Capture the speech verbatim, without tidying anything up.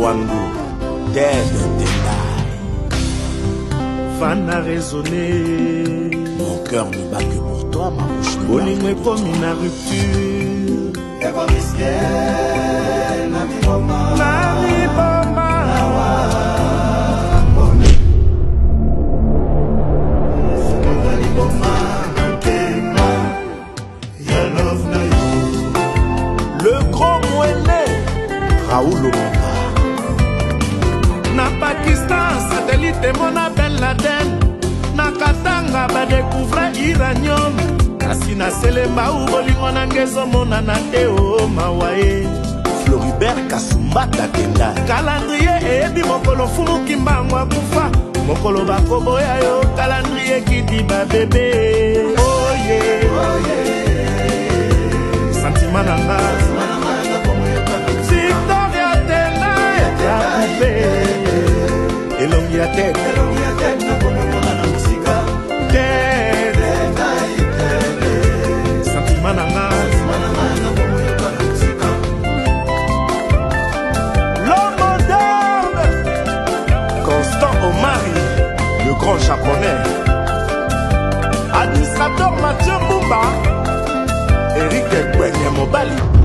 Wangu, Ted Tendai. Fan a raisonné. Mon cœur ne bat que pour toi, ma bouche ne bat. Bolingo est comme une rupture. Le grand moellé, Raoul Omonga. Na Pakistan, satellite mona Ben Laden. Na Katanga, ba découvre Iranium. Kasi na Selemba ou bolingo na ngezo mona na teo mawae. Floribert Kasumbata Tendai. Calendrier ebi mokolo fumu kimbango akufa. Mokolo bakoboya yo calendrier kiti ba bébé. Oh yeah, oh yeah. Sentiment nanga. Victoria Tendai ya poupée. Elongi ya tête. Elongi ya tête na bolingo na musika. Tête. Sentiment nanga. Le grand japonais, administrateur Mathieu Mbumba, Eric Kwenye Mobali.